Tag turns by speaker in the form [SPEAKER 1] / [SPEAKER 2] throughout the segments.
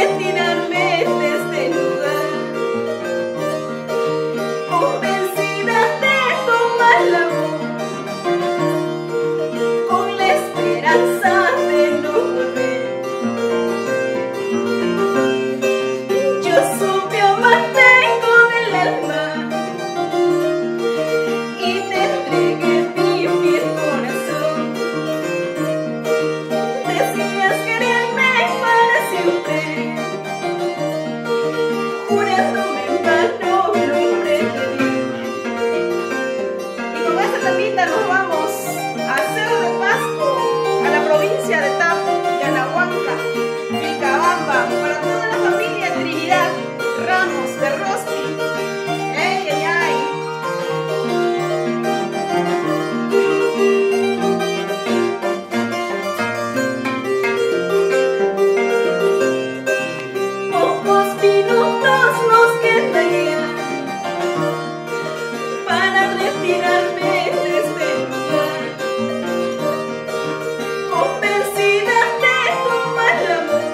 [SPEAKER 1] retirarme de este lugar, convencida de tomar la voz, con la esperanza de no volver. Yo supe amarte con el alma y te entregué mi fiel corazón. Decías quererme para siempre, jurándome en vano nombre de Dios. Y con esta tapita nos vamos a Cerro de Pasco, a la provincia de Tapu, Yanahuanca, Vilcabamba, para toda la familia Trinidad Ramos de Rospi. ¡Ey, ay, ay! Pocos minutos nos quedarían para retirarme de este lugar, convencida de tomar la voz,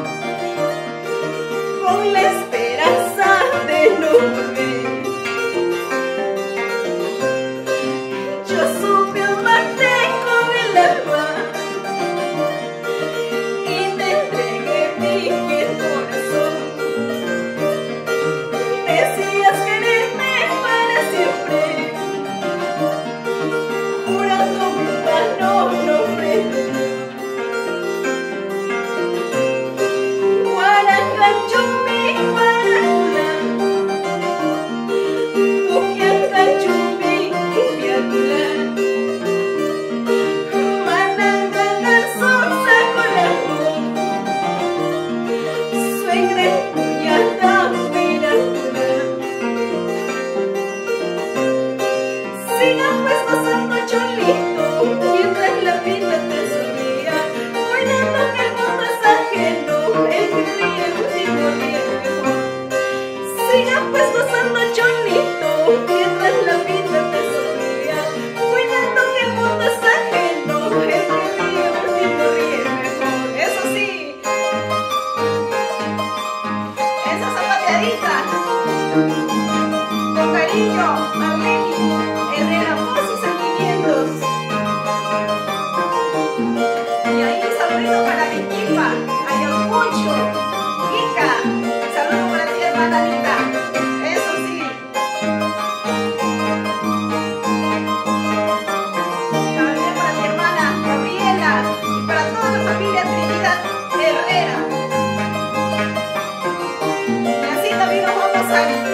[SPEAKER 1] con la esperanza de no volver. Yo supe amarte con el alma y te entregué mi fiel corazón. Decías quererme para siempre, jurándome en vano nombre de Dios. Guaracanchumbi, guaracuna, Puquiacanchumbi, Puquiacula, Manangangan, Sonsa, Colango, Suegre, Puñata, Piracula. Sigan pues gozando cholito, mientras la vida te sonría, cuidando que el mundo es ajeno, el que ríe último ríe mejor. Sigan pues gozando cholito, mientras la vida te sonría, cuidando que el mundo es ajeno, el que ríe último ríe mejor. Eso sí, esa zapateadita, con cariño, Marlene Herrera, voz y sentimientos. Y ahí un saludo para Arequipa, Ayacucho, Ica. Saludo para ti, hermana Anita. Eso sí. También para mi hermana Gabriela y para toda la familia Trinidad Herrera. Y así también nos vamos a